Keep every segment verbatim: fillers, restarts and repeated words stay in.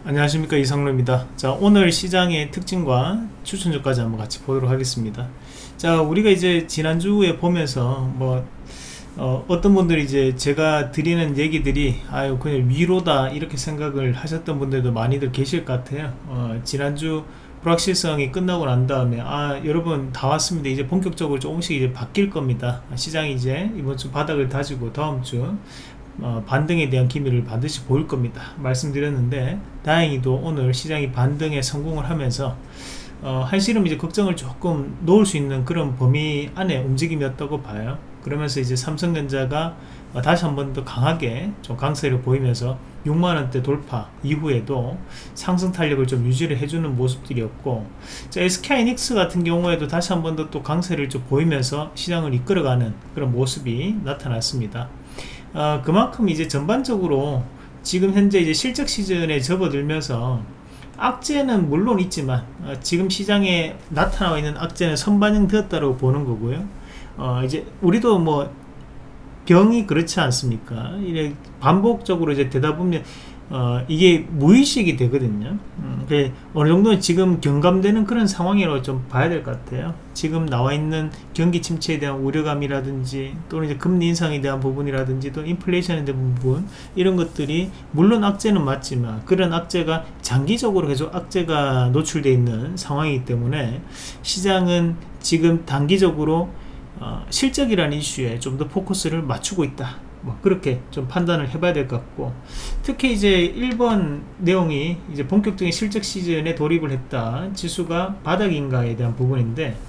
안녕하십니까, 이상로입니다. 자, 오늘 시장의 특징과 추천주까지 한번 같이 보도록 하겠습니다. 자, 우리가 이제 지난주에 보면서 뭐 어, 어떤 분들이 이제 제가 드리는 얘기들이 아유 그냥 위로다 이렇게 생각을 하셨던 분들도 많이들 계실 것 같아요. 어, 지난주 불확실성이 끝나고 난 다음에 아 여러분 다 왔습니다. 이제 본격적으로 조금씩 이제 바뀔 겁니다. 시장이 이제 이번 주 바닥을 다지고 다음 주 어, 반등에 대한 기미를 반드시 보일 겁니다 말씀드렸는데, 다행히도 오늘 시장이 반등에 성공을 하면서 어, 한시름 이제 걱정을 조금 놓을 수 있는 그런 범위 안에 움직임이었다고 봐요. 그러면서 이제 삼성전자가 어, 다시 한 번 더 강하게 좀 강세를 보이면서 육만원대 돌파 이후에도 상승 탄력을 좀 유지를 해주는 모습들이었고, 자, 에스케이하이닉스 같은 경우에도 다시 한 번 더 또 강세를 좀 보이면서 시장을 이끌어가는 그런 모습이 나타났습니다. 어, 그만큼 이제 전반적으로 지금 현재 이제 실적 시즌에 접어들면서 악재는 물론 있지만 어, 지금 시장에 나타나고 있는 악재는 선반영 되었다고 보는 거고요. 어, 이제 우리도 뭐 병이 그렇지 않습니까? 이래 반복적으로 이제 되다 보면 어, 이게 무의식이 되거든요. 음, 어느 정도 지금 경감되는 그런 상황이라고 좀 봐야 될 것 같아요. 지금 나와 있는 경기 침체에 대한 우려감이라든지 또는 이제 금리 인상에 대한 부분이라든지 또 인플레이션에 대한 부분, 이런 것들이 물론 악재는 맞지만 그런 악재가 장기적으로 계속 악재가 노출되어 있는 상황이기 때문에 시장은 지금 단기적으로 어, 실적이라는 이슈에 좀 더 포커스를 맞추고 있다, 뭐 그렇게 좀 판단을 해봐야 될 것 같고, 특히 이제 일 번 내용이 이제 본격적인 실적 시즌에 돌입을 했다, 지수가 바닥인가에 대한 부분인데,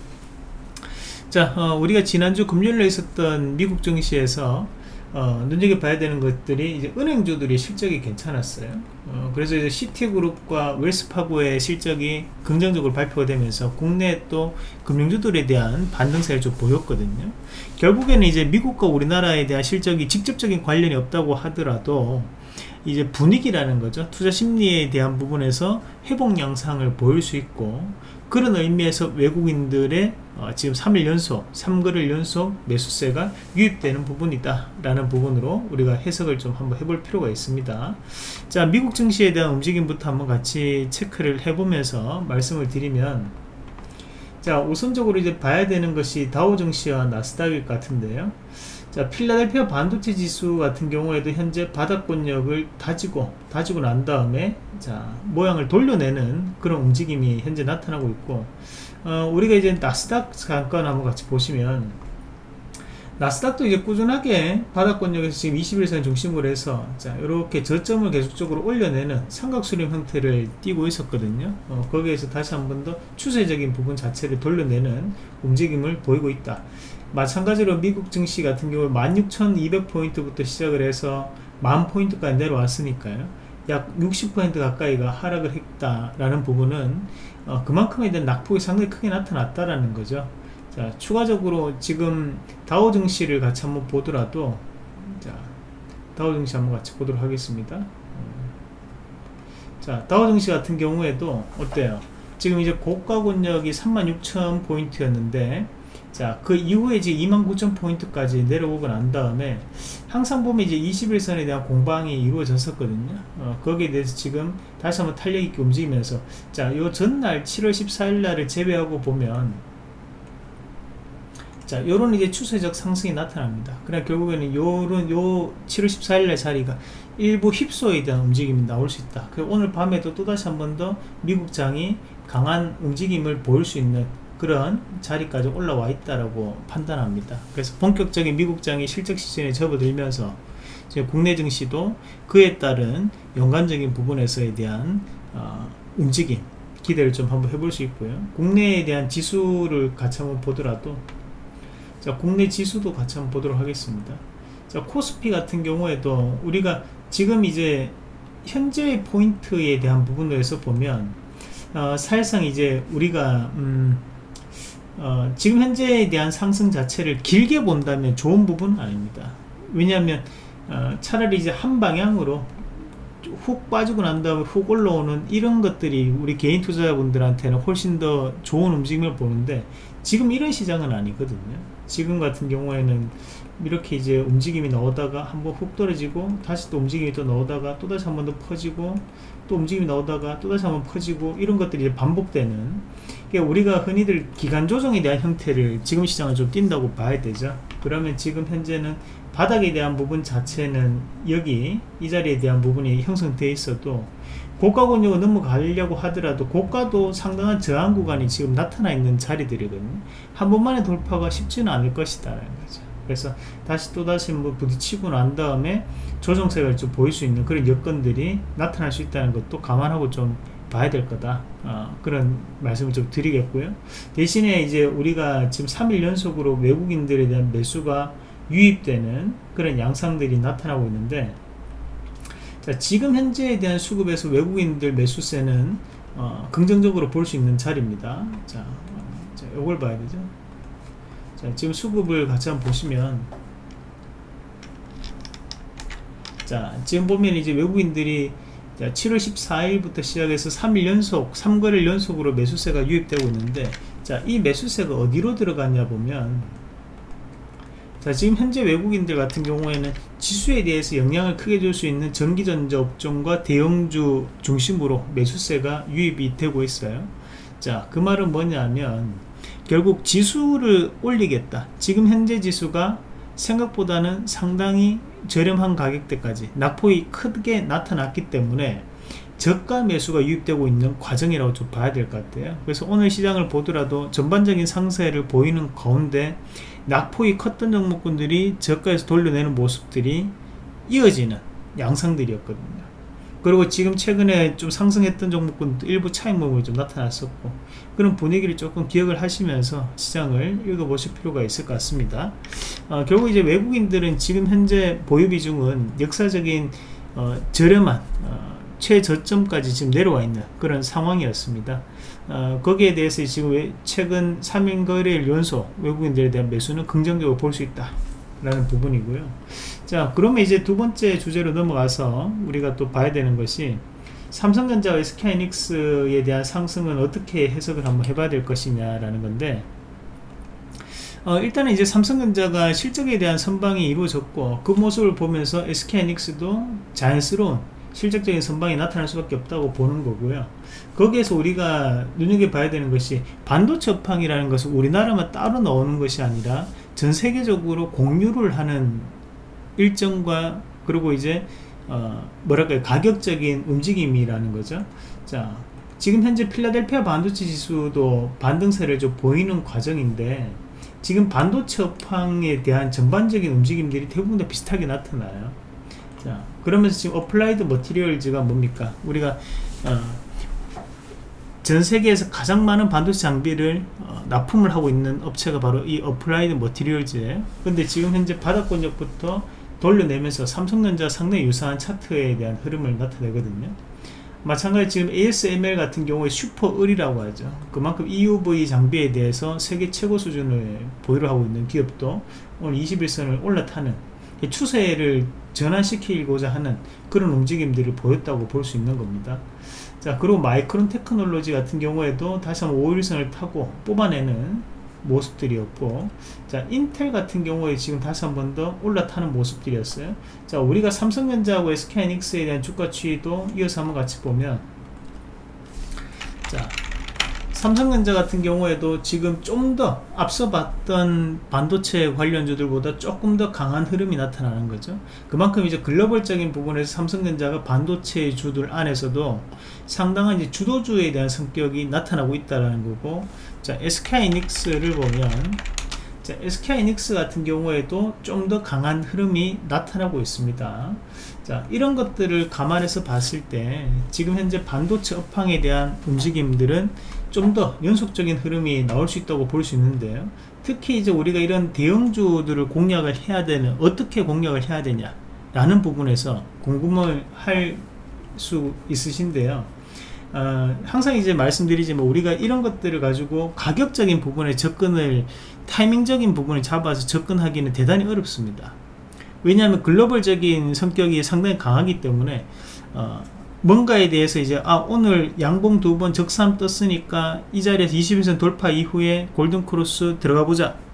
자 어, 우리가 지난주 금요일에 있었던 미국 증시에서 어, 눈여겨봐야 되는 것들이 이제 은행주들이 실적이 괜찮았어요. 어, 그래서 이제 시티그룹과 웰스파고의 실적이 긍정적으로 발표가 되면서 국내 또 금융주들에 대한 반등세를 좀 보였거든요. 결국에는 이제 미국과 우리나라에 대한 실적이 직접적인 관련이 없다고 하더라도 이제 분위기라는 거죠, 투자 심리에 대한 부분에서 회복 양상을 보일 수 있고, 그런 의미에서 외국인들의 어, 지금 삼 일 연속 삼 거래일 연속 매수세가 유입되는 부분이다 라는 부분으로 우리가 해석을 좀 한번 해볼 필요가 있습니다. 자, 미국 증시에 대한 움직임부터 한번 같이 체크를 해보면서 말씀을 드리면, 자 우선적으로 이제 봐야 되는 것이 다우 증시와 나스닥일 것 같은데요. 자, 필라델피아 반도체 지수 같은 경우에도 현재 바닥권역을 다지고 다지고 난 다음에 자 모양을 돌려내는 그런 움직임이 현재 나타나고 있고, 어, 우리가 이제 나스닥 잠깐 한번 같이 보시면, 나스닥도 이제 꾸준하게 바닥권역에서 지금 이십 일선 중심으로 해서 자 이렇게 저점을 계속적으로 올려내는 삼각수렴 형태를 띄고 있었거든요. 어, 거기에서 다시 한 번 더 추세적인 부분 자체를 돌려내는 움직임을 보이고 있다. 마찬가지로 미국 증시 같은 경우 만 육천이백 포인트부터 시작을 해서 만 포인트까지 내려왔으니까요, 약 육십 퍼센트 가까이가 하락을 했다라는 부분은 어, 그만큼에 대한 낙폭이 상당히 크게 나타났다라는 거죠. 자, 추가적으로 지금 다우 증시를 같이 한번 보더라도, 자 다우 증시 한번 같이 보도록 하겠습니다. 자, 다우 증시 같은 경우에도 어때요? 지금 이제 고가 권역이 삼만 육천 포인트였는데 자 그 이후에 이제 이만 구천 포인트까지 내려오고 난 다음에 항상 보면 이제 이십 일선에 대한 공방이 이루어졌었거든요. 어, 거기에 대해서 지금 다시 한번 탄력 있게 움직이면서 자 요 전날 칠월 십사일 날을 제외하고 보면 자 요런 이제 추세적 상승이 나타납니다. 그러나 결국에는 요런 요 칠월 십사일 날 자리가 일부 휩소에 대한 움직임이 나올 수 있다. 그 오늘 밤에도 또다시 한 번 더 미국장이 강한 움직임을 보일 수 있는 그런 자리까지 올라와 있다라고 판단합니다. 그래서 본격적인 미국장이 실적 시즌에 접어들면서 이제 국내 증시도 그에 따른 연관적인 부분에서에 대한 어, 움직임 기대를 좀 한번 해볼 수 있고요. 국내에 대한 지수를 같이 한번 보더라도, 자 국내 지수도 같이 한번 보도록 하겠습니다. 자 코스피 같은 경우에도 우리가 지금 이제 현재의 포인트에 대한 부분에서 보면 어, 사실상 이제 우리가 음, 어, 지금 현재에 대한 상승 자체를 길게 본다면 좋은 부분은 아닙니다. 왜냐하면 어, 차라리 이제 한 방향으로 훅 빠지고 난 다음에 훅 올라오는 이런 것들이 우리 개인 투자자분들한테는 훨씬 더 좋은 움직임을 보는데, 지금 이런 시장은 아니거든요. 지금 같은 경우에는 이렇게 이제 움직임이 나오다가 한번 훅 떨어지고 다시 또 움직임이 또 나오다가 또 다시 한번 더 퍼지고 또 움직임이 나오다가 또 다시 한번 퍼지고 이런 것들이 이제 반복되는, 그러니까 우리가 흔히들 기간 조정에 대한 형태를 지금 시장은 좀 띈다고 봐야 되죠. 그러면 지금 현재는 바닥에 대한 부분 자체는 여기 이 자리에 대한 부분이 형성되어 있어도 고가 권역을 넘어가려고 하더라도 고가도 상당한 저항 구간이 지금 나타나 있는 자리들이거든요. 한 번만에 돌파가 쉽지는 않을 것이다 라는 거죠. 그래서 다시 또다시 뭐 부딪히고 난 다음에 조정세가 좀 보일 수 있는 그런 여건들이 나타날 수 있다는 것도 감안하고 좀 봐야 될 거다, 어, 그런 말씀을 좀 드리겠고요. 대신에 이제 우리가 지금 삼 일 연속으로 외국인들에 대한 매수가 유입되는 그런 양상들이 나타나고 있는데, 자, 지금 현재에 대한 수급에서 외국인들 매수세는 어, 긍정적으로 볼 수 있는 자리입니다. 자, 어, 자, 이걸 봐야 되죠. 자, 지금 수급을 같이 한번 보시면, 자, 지금 보면 이제 외국인들이 자, 칠월 십사일부터 시작해서 삼 일 연속, 삼 거래일 연속으로 매수세가 유입되고 있는데, 자, 이 매수세가 어디로 들어갔냐 보면, 자, 지금 현재 외국인들 같은 경우에는 지수에 대해서 영향을 크게 줄 수 있는 전기전자 업종과 대형주 중심으로 매수세가 유입이 되고 있어요. 자, 그 말은 뭐냐면 결국 지수를 올리겠다, 지금 현재 지수가 생각보다는 상당히 저렴한 가격대까지 낙폭이 크게 나타났기 때문에 저가 매수가 유입되고 있는 과정이라고 좀 봐야 될 것 같아요. 그래서 오늘 시장을 보더라도 전반적인 상세를 보이는 가운데 낙폭이 컸던 종목군들이 저가에서 돌려내는 모습들이 이어지는 양상들이었거든요. 그리고 지금 최근에 좀 상승했던 종목군도 일부 차익 모음이 좀 나타났었고, 그런 분위기를 조금 기억을 하시면서 시장을 읽어보실 필요가 있을 것 같습니다. 어, 결국 이제 외국인들은 지금 현재 보유 비중은 역사적인 어, 저렴한 어, 최저점까지 지금 내려와 있는 그런 상황이었습니다. 어, 거기에 대해서 지금 최근 삼 일 거래일 연속 외국인들에 대한 매수는 긍정적으로 볼 수 있다 라는 부분이고요. 자, 그러면 이제 두 번째 주제로 넘어가서 우리가 또 봐야 되는 것이 삼성전자와 에스케이하이닉스에 대한 상승은 어떻게 해석을 한번 해봐야 될 것이냐 라는 건데, 어, 일단은 이제 삼성전자가 실적에 대한 선방이 이루어졌고, 그 모습을 보면서 에스케이하이닉스도 자연스러운 실적적인 선방이 나타날 수밖에 없다고 보는 거고요. 거기에서 우리가 눈여겨봐야 되는 것이 반도체 업황이라는 것은 우리나라만 따로 나오는 것이 아니라 전 세계적으로 공유를 하는 일정과, 그리고 이제 어 뭐랄까요, 가격적인 움직임이라는 거죠. 자, 지금 현재 필라델피아 반도체 지수도 반등세를 좀 보이는 과정인데, 지금 반도체 업황에 대한 전반적인 움직임들이 대부분 다 비슷하게 나타나요. 자, 그러면서 지금 어플라이드 머티리얼즈가 뭡니까? 우리가 어, 전 세계에서 가장 많은 반도체 장비를 어, 납품을 하고 있는 업체가 바로 이 어플라이드 머티리얼즈예요. 근데 지금 현재 바닥권역부터 돌려내면서 삼성전자 상당히 유사한 차트에 대한 흐름을 나타내거든요. 마찬가지 지금 에이에스엠엘 같은 경우에 슈퍼을이라고 하죠. 그만큼 이유브이 장비에 대해서 세계 최고 수준을 보유를 하고 있는 기업도 오늘 이십일선을 올라타는 추세를 전환시키고자 하는 그런 움직임들을 보였다고 볼 수 있는 겁니다. 자, 그리고 마이크론 테크놀로지 같은 경우에도 다시 한번 오일선을 타고 뽑아내는 모습들이었고, 자, 인텔 같은 경우에 지금 다시 한 번 더 올라타는 모습들이었어요. 자, 우리가 삼성전자하고 에스케이하이닉스에 대한 주가 추이도 이어서 한번 같이 보면, 자, 삼성전자 같은 경우에도 지금 좀 더 앞서 봤던 반도체 관련주들보다 조금 더 강한 흐름이 나타나는 거죠. 그만큼 이제 글로벌적인 부분에서 삼성전자가 반도체 주들 안에서도 상당한 이제 주도주에 대한 성격이 나타나고 있다는 거고, 자, 에스케이하이닉스를 보면, 자, 에스케이하이닉스 같은 경우에도 좀 더 강한 흐름이 나타나고 있습니다. 자, 이런 것들을 감안해서 봤을 때 지금 현재 반도체 업황에 대한 움직임들은 좀 더 연속적인 흐름이 나올 수 있다고 볼 수 있는데요. 특히 이제 우리가 이런 대형주들을 공략을 해야 되는, 어떻게 공략을 해야 되냐 라는 부분에서 궁금을 할 수 있으신데요. 어, 항상 이제 말씀드리지만 우리가 이런 것들을 가지고 가격적인 부분에 접근을, 타이밍적인 부분을 잡아서 접근하기는 대단히 어렵습니다. 왜냐하면 글로벌적인 성격이 상당히 강하기 때문에 어, 뭔가에 대해서 이제 아, 오늘 양봉 두 번 적삼 떴으니까 이 자리에서 이십일선 돌파 이후에 골든크로스 들어가 보자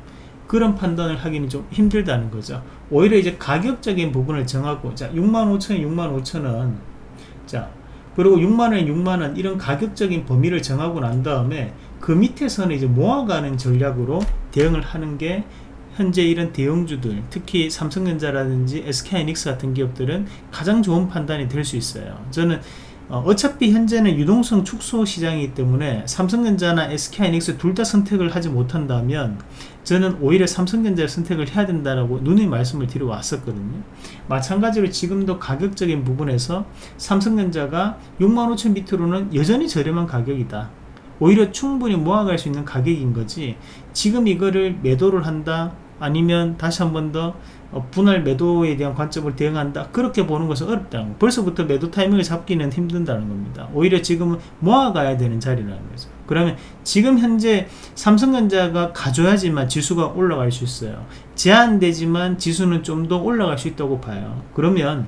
그런 판단을 하기는 좀 힘들다는 거죠. 오히려 이제 가격적인 부분을 정하고, 자 육만 오천 원 육만 오천 원, 자 그리고 육만 원 육만 원 이런 가격적인 범위를 정하고 난 다음에 그 밑에서는 이제 모아가는 전략으로 대응을 하는 게 현재 이런 대형주들, 특히 삼성전자라든지 에스케이하이닉스 같은 기업들은 가장 좋은 판단이 될 수 있어요. 저는 어, 어차피 현재는 유동성 축소 시장이기 때문에 삼성전자나 에스케이하이닉스 둘 다 선택을 하지 못한다면 저는 오히려 삼성전자를 선택을 해야 된다라고 누누이 말씀을 드려 왔었거든요. 마찬가지로 지금도 가격적인 부분에서 삼성전자가 육만 오천 밑으로는 여전히 저렴한 가격이다, 오히려 충분히 모아갈 수 있는 가격인 거지, 지금 이거를 매도를 한다, 아니면 다시 한 번 더 분할 매도에 대한 관점을 대응한다, 그렇게 보는 것은 어렵다는 거. 벌써부터 매도 타이밍을 잡기는 힘든다는 겁니다. 오히려 지금은 모아가야 되는 자리라는 거죠. 그러면 지금 현재 삼성전자가 가져야지만 지수가 올라갈 수 있어요. 제한되지만 지수는 좀 더 올라갈 수 있다고 봐요. 그러면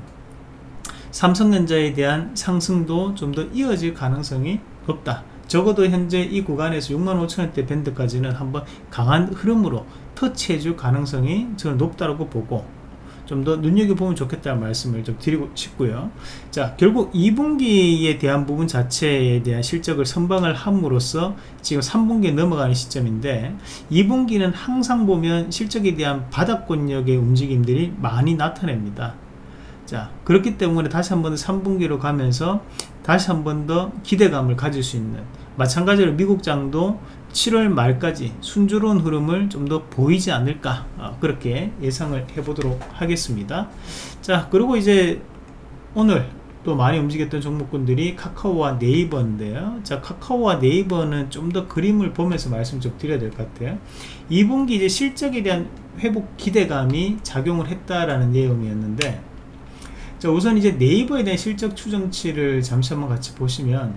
삼성전자에 대한 상승도 좀 더 이어질 가능성이 높다. 적어도 현재 이 구간에서 육만 오천 원대 밴드까지는 한번 강한 흐름으로 터치해줄 가능성이 저는 높다고 보고, 좀 더 눈여겨보면 좋겠다는 말씀을 좀 드리고 싶고요. 자, 결국 이 분기에 대한 부분 자체에 대한 실적을 선방을 함으로써 지금 삼 분기에 넘어가는 시점인데, 이 분기는 항상 보면 실적에 대한 바닥권역의 움직임들이 많이 나타냅니다. 자, 그렇기 때문에 다시 한 번 삼 분기로 가면서 다시 한 번 더 기대감을 가질 수 있는, 마찬가지로 미국장도 칠월 말까지 순조로운 흐름을 좀 더 보이지 않을까, 어, 그렇게 예상을 해보도록 하겠습니다. 자, 그리고 이제 오늘 또 많이 움직였던 종목군들이 카카오와 네이버인데요. 자, 카카오와 네이버는 좀 더 그림을 보면서 말씀 좀 드려야 될 것 같아요. 이 분기 이제 실적에 대한 회복 기대감이 작용을 했다라는 내용이었는데, 자, 우선 이제 네이버에 대한 실적 추정치를 잠시 한번 같이 보시면,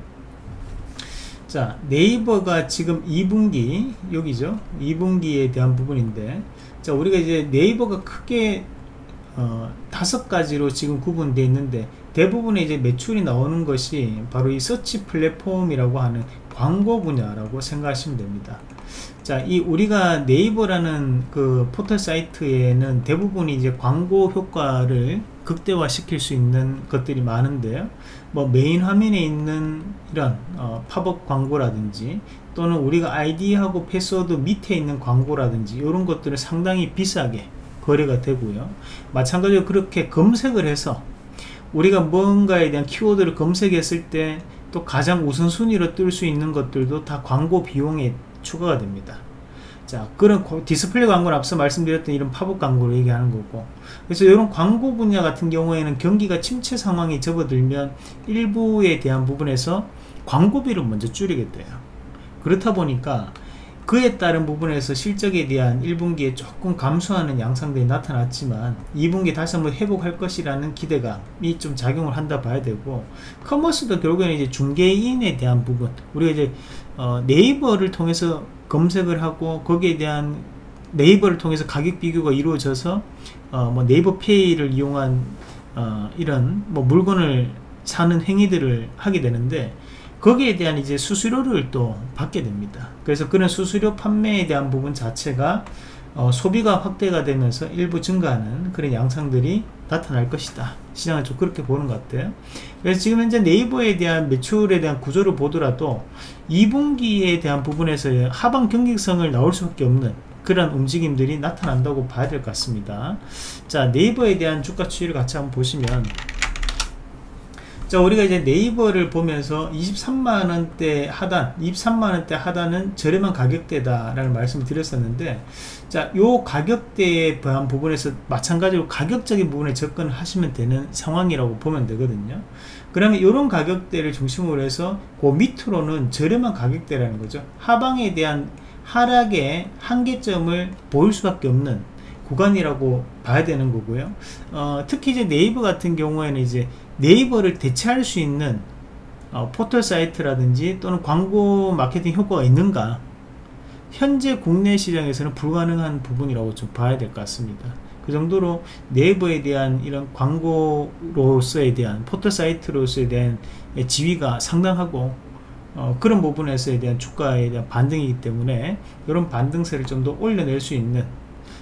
자, 네이버가 지금 이 분기, 여기죠, 이 분기에 대한 부분인데, 자, 우리가 이제 네이버가 크게 어, 다섯 가지로 지금 구분되어 있는데, 대부분의 이제 매출이 나오는 것이 바로 이 서치 플랫폼이라고 하는 광고 분야라고 생각하시면 됩니다. 자, 이 우리가 네이버라는 그 포털 사이트에는 대부분이 이제 광고 효과를 극대화 시킬 수 있는 것들이 많은데요. 뭐 메인 화면에 있는 이런 어, 팝업 광고라든지, 또는 우리가 아이디하고 패스워드 밑에 있는 광고라든지, 이런 것들은 상당히 비싸게 거래가 되고요. 마찬가지로 그렇게 검색을 해서 우리가 뭔가에 대한 키워드를 검색했을 때 또 가장 우선순위로 뜰 수 있는 것들도 다 광고 비용에 추가가 됩니다. 자, 그런 디스플레이 광고는 앞서 말씀드렸던 이런 팝업 광고를 얘기하는 거고, 그래서 이런 광고 분야 같은 경우에는 경기가 침체 상황이 접어들면 일부에 대한 부분에서 광고비를 먼저 줄이게 돼요. 그렇다 보니까 그에 따른 부분에서 실적에 대한 일 분기에 조금 감소하는 양상들이 나타났지만, 이 분기 다시 한번 회복할 것이라는 기대감이 좀 작용을 한다 봐야 되고, 커머스도 결국에는 이제 중개인에 대한 부분, 우리가 이제 어, 네이버를 통해서 검색을 하고 거기에 대한 네이버를 통해서 가격 비교가 이루어져서 어, 뭐 네이버 페이를 이용한 어, 이런 뭐 물건을 사는 행위들을 하게 되는데, 거기에 대한 이제 수수료를 또 받게 됩니다. 그래서 그런 수수료 판매에 대한 부분 자체가 어, 소비가 확대가 되면서 일부 증가하는 그런 양상들이 나타날 것이다. 시장은 좀 그렇게 보는 것 같아요. 그래서 지금 현재 네이버에 대한 매출에 대한 구조를 보더라도 이 분기에 대한 부분에서 하방 경직성을 나올 수밖에 없는 그런 움직임들이 나타난다고 봐야 될 것 같습니다. 자, 네이버에 대한 주가 추이를 같이 한번 보시면, 자, 우리가 이제 네이버를 보면서 이십삼만 원대 하단, 이십삼만 원대 하단은 저렴한 가격대다 라는 말씀을 드렸었는데, 자, 요 가격대에 대한 부분에서 마찬가지로 가격적인 부분에 접근을 하시면 되는 상황이라고 보면 되거든요. 그러면 이런 가격대를 중심으로 해서 그 밑으로는 저렴한 가격대라는 거죠. 하방에 대한 하락의 한계점을 보일 수밖에 없는 구간이라고 봐야 되는 거고요. 어, 특히 이제 네이버 같은 경우에는 이제 네이버를 대체할 수 있는 어, 포털 사이트라든지 또는 광고 마케팅 효과가 있는가, 현재 국내 시장에서는 불가능한 부분이라고 좀 봐야 될 것 같습니다. 그 정도로 네이버에 대한 이런 광고로서에 대한 포털 사이트로서에 대한 지위가 상당하고, 어, 그런 부분에서에 대한 주가에 대한 반등이기 때문에 이런 반등세를 좀 더 올려낼 수 있는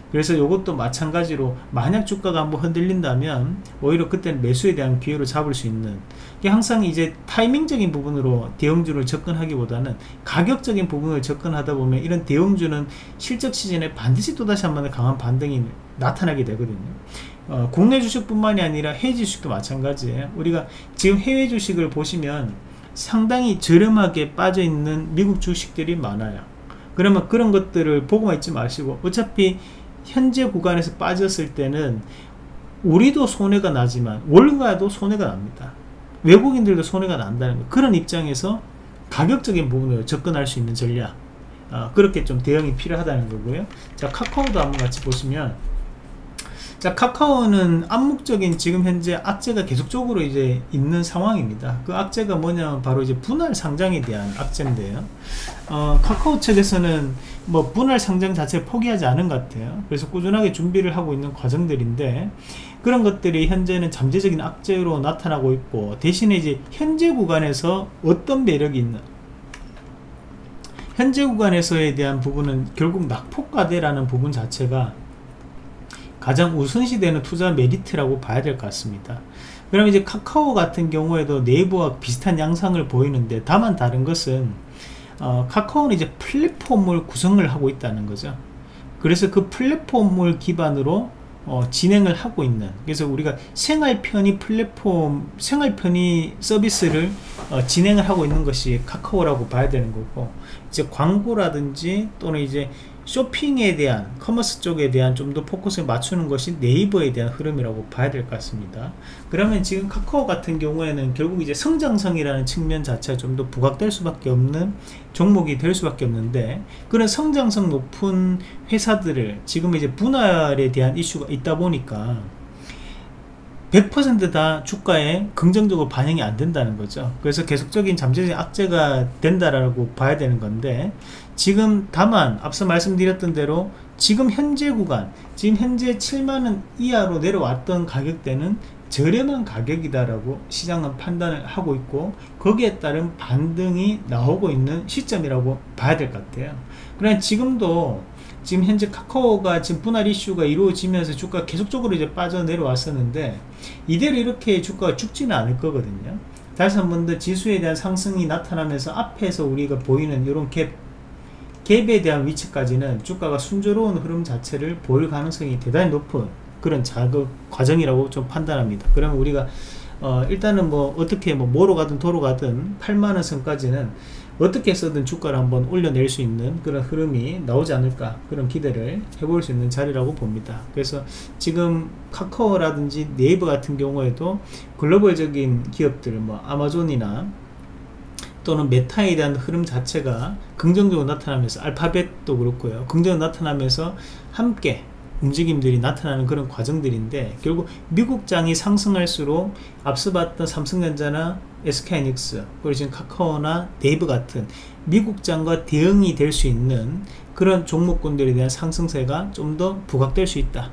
그래서 이것도 마찬가지로 만약 주가가 한번 흔들린다면 오히려 그때는 매수에 대한 기회로 잡을 수 있는, 항상 이제 타이밍적인 부분으로 대형주를 접근하기보다는 가격적인 부분을 접근하다 보면 이런 대형주는 실적 시즌에 반드시 또다시 한번 강한 반등이 나타나게 되거든요. 어, 국내 주식뿐만이 아니라 해외 주식도 마찬가지예요. 우리가 지금 해외 주식을 보시면 상당히 저렴하게 빠져있는 미국 주식들이 많아요. 그러면 그런 것들을 보고만 있지 마시고, 어차피 현재 구간에서 빠졌을 때는 우리도 손해가 나지만 월가도 손해가 납니다. 외국인들도 손해가 난다는 거. 그런 입장에서 가격적인 부분으로 접근할 수 있는 전략, 어, 그렇게 좀 대응이 필요하다는 거고요. 자, 카카오도 한번 같이 보시면, 자, 카카오는 암묵적인 지금 현재 악재가 계속적으로 이제 있는 상황입니다. 그 악재가 뭐냐면 바로 이제 분할 상장에 대한 악재인데요. 어, 카카오 측에서는 뭐 분할 상장 자체를 포기하지 않은 것 같아요. 그래서 꾸준하게 준비를 하고 있는 과정들인데, 그런 것들이 현재는 잠재적인 악재로 나타나고 있고, 대신에 이제 현재 구간에서 어떤 매력이 있는, 현재 구간에서에 대한 부분은 결국 낙폭과대라는 부분 자체가 가장 우선시되는 투자 메리트라고 봐야 될 것 같습니다. 그럼 이제 카카오 같은 경우에도 네이버와 비슷한 양상을 보이는데, 다만 다른 것은 어, 카카오는 이제 플랫폼을 구성을 하고 있다는 거죠. 그래서 그 플랫폼을 기반으로 어, 진행을 하고 있는, 그래서 우리가 생활 편의 플랫폼, 생활 편의 서비스를 어, 진행을 하고 있는 것이 카카오라고 봐야 되는 거고, 이제 광고라든지 또는 이제 쇼핑에 대한, 커머스 쪽에 대한 좀 더 포커스를 맞추는 것이 네이버에 대한 흐름이라고 봐야 될 것 같습니다. 그러면 지금 카카오 같은 경우에는 결국 이제 성장성이라는 측면 자체가 좀 더 부각될 수밖에 없는 종목이 될 수밖에 없는데, 그런 성장성 높은 회사들을 지금 이제 분할에 대한 이슈가 있다 보니까 백 퍼센트 다 주가에 긍정적으로 반영이 안 된다는 거죠. 그래서 계속적인 잠재적인 악재가 된다라고 봐야 되는 건데, 지금 다만 앞서 말씀드렸던 대로 지금 현재 구간, 지금 현재 칠만원 이하로 내려왔던 가격대는 저렴한 가격이다라고 시장은 판단을 하고 있고, 거기에 따른 반등이 나오고 있는 시점이라고 봐야 될 것 같아요. 그러나 지금도 지금 현재 카카오가 지금 분할 이슈가 이루어지면서 주가가 계속적으로 이제 빠져 내려왔었는데, 이대로 이렇게 주가가 죽지는 않을 거거든요. 다시 한 번 더 지수에 대한 상승이 나타나면서 앞에서 우리가 보이는 이런 갭, 갭에 대한 위치까지는 주가가 순조로운 흐름 자체를 보일 가능성이 대단히 높은 그런 작업 과정이라고 좀 판단합니다. 그러면 우리가 어 일단은 뭐 어떻게 뭐 뭐로 가든 도로 가든 팔만원 선까지는 어떻게 해서든 주가를 한번 올려낼 수 있는 그런 흐름이 나오지 않을까, 그런 기대를 해볼 수 있는 자리라고 봅니다. 그래서 지금 카카오라든지 네이버 같은 경우에도 글로벌적인 기업들, 뭐 아마존이나 또는 메타에 대한 흐름 자체가 긍정적으로 나타나면서, 알파벳도 그렇고요, 긍정적으로 나타나면서 함께 움직임들이 나타나는 그런 과정들인데, 결국 미국장이 상승할수록 앞서 봤던 삼성전자나 에스케이하이닉스, 그리고 지금 카카오나 네이버 같은 미국장과 대응이 될 수 있는 그런 종목군들에 대한 상승세가 좀 더 부각될 수 있다.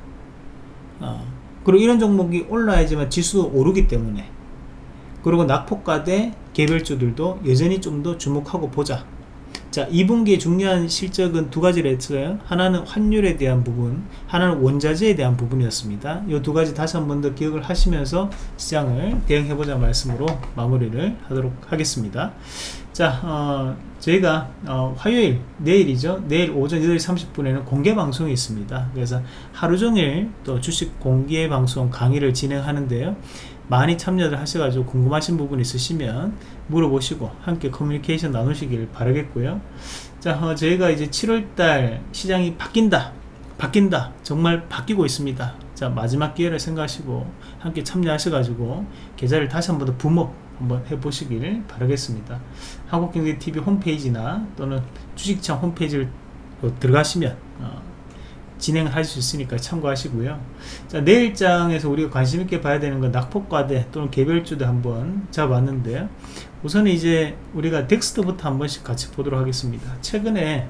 어, 그리고 이런 종목이 올라야지만 지수도 오르기 때문에, 그리고 낙폭과대 개별주들도 여전히 좀 더 주목하고 보자. 자, 이 분기의 중요한 실적은 두 가지를 했어요. 하나는 환율에 대한 부분, 하나는 원자재에 대한 부분이었습니다. 이 두 가지 다시 한 번 더 기억을 하시면서 시장을 대응해보자 말씀으로 마무리를 하도록 하겠습니다. 자, 어, 저희가 어, 화요일, 내일이죠. 내일 오전 여덟 시 삼십 분에는 공개 방송이 있습니다. 그래서 하루 종일 또 주식 공개 방송 강의를 진행하는데요. 많이 참여를 하셔가지고 궁금하신 부분 있으시면 물어보시고 함께 커뮤니케이션 나누시길 바라겠고요. 자, 어, 저희가 이제 칠월달 시장이 바뀐다 바뀐다 정말 바뀌고 있습니다. 자, 마지막 기회를 생각하시고 함께 참여하셔가지고 계좌를 다시 한 번 더 붐업 한번 해보시길 바라겠습니다. 한국경제티비 홈페이지나 또는 주식창 홈페이지를 들어가시면 어, 진행을 하실 수 있으니까 참고하시고요. 자, 내일장에서 우리가 관심있게 봐야 되는 건 낙폭과대 또는 개별주도 한번 잡아봤는데요. 우선 이제 우리가 덱스터부터 한 번씩 같이 보도록 하겠습니다. 최근에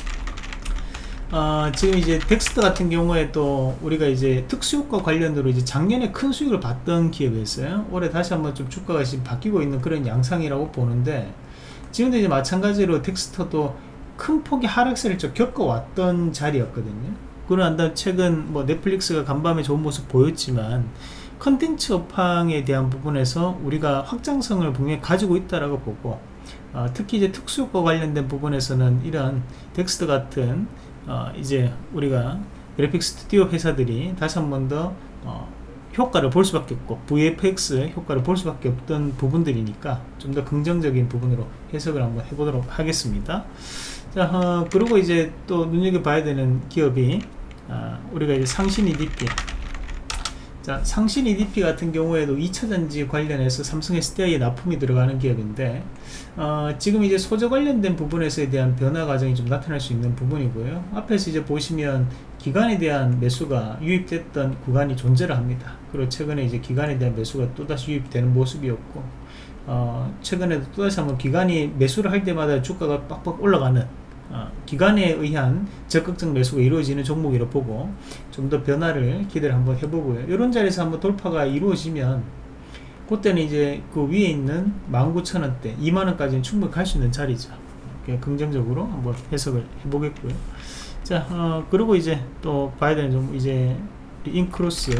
어, 지금 이제 덱스터 같은 경우에 또 우리가 이제 특수효과 관련으로 이제 작년에 큰 수익을 봤던 기업이었어요. 올해 다시 한번 좀 주가가 지금 바뀌고 있는 그런 양상이라고 보는데, 지금도 이제 마찬가지로 덱스터도 큰 폭의 하락세를 좀 겪어왔던 자리였거든요. 그러고 난 다음 최근 뭐 넷플릭스가 간밤에 좋은 모습 보였지만 컨텐츠 업황에 대한 부분에서 우리가 확장성을 분명히 가지고 있다라고 보고, 어, 특히 이제 특수효과 관련된 부분에서는 이런 덱스터 같은 어, 이제 우리가 그래픽 스튜디오 회사들이 다시 한 번 더 어, 효과를 볼 수밖에 없고 브이에프엑스 효과를 볼 수밖에 없던 부분들이니까 좀 더 긍정적인 부분으로 해석을 한번 해보도록 하겠습니다. 자, 어, 그리고 이제 또 눈여겨봐야 되는 기업이 어, 우리가 이제 상신 이디피. 자, 상신 이디피 같은 경우에도 이차전지 관련해서 삼성 에스디아이에 납품이 들어가는 기업인데, 어, 지금 이제 소재 관련된 부분에서에 대한 변화 과정이 좀 나타날 수 있는 부분이고요. 앞에서 이제 보시면 기관에 대한 매수가 유입됐던 구간이 존재를 합니다. 그리고 최근에 이제 기관에 대한 매수가 또다시 유입되는 모습이었고, 어, 최근에도 또다시 한번 기관이 매수를 할 때마다 주가가 빡빡 올라가는 어, 기관에 의한 적극적 매수가 이루어지는 종목이라 보고 좀 더 변화를 기대를 한번 해보고요. 이런 자리에서 한번 돌파가 이루어지면 그때는 이제 그 위에 있는 만 구천 원대 이만 원까지는 충분히 갈 수 있는 자리죠. 긍정적으로 한번 해석을 해보겠고요. 자, 어, 그리고 이제 또 봐야 되는 좀 이제 인크로스.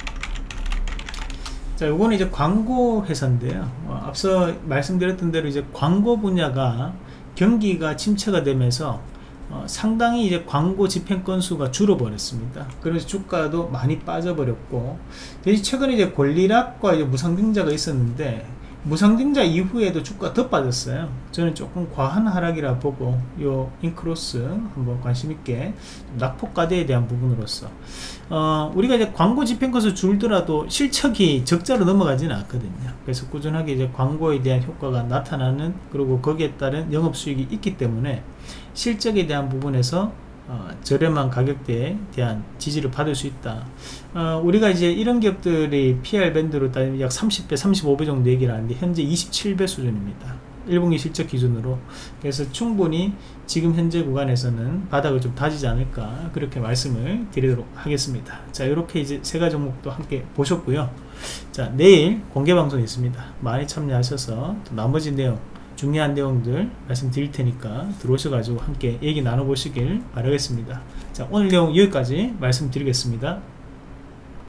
자, 요거는 이제 광고 회사인데요. 어, 앞서 말씀드렸던 대로 이제 광고 분야가 경기가 침체가 되면서 어, 상당히 이제 광고 집행 건수가 줄어버렸습니다. 그래서 주가도 많이 빠져버렸고, 대신 최근에 이제 권리락과 이제 무상증자가 있었는데 무상증자 이후에도 주가 더 빠졌어요. 저는 조금 과한 하락이라 보고 요 인크로스 한번 관심있게 낙폭과대에 대한 부분으로서 어, 우리가 이제 광고 집행 건수 줄더라도 실적이 적자로 넘어가지는 않거든요. 그래서 꾸준하게 이제 광고에 대한 효과가 나타나는, 그리고 거기에 따른 영업수익이 있기 때문에 실적에 대한 부분에서 어, 저렴한 가격대에 대한 지지를 받을 수 있다. 어, 우리가 이제 이런 기업들이 피이알 밴드로 따지면 약 삼십 배, 삼십오 배 정도 얘기를 하는데 현재 이십칠 배 수준입니다. 일 분기 실적 기준으로. 그래서 충분히 지금 현재 구간에서는 바닥을 좀 다지지 않을까, 그렇게 말씀을 드리도록 하겠습니다. 자, 이렇게 이제 세 가지 종목도 함께 보셨고요. 자, 내일 공개 방송이 있습니다. 많이 참여하셔서 또 나머지 내용, 중요한 내용들 말씀드릴 테니까 들어오셔가지고 함께 얘기 나눠보시길 바라겠습니다. 자, 오늘 내용 여기까지 말씀드리겠습니다.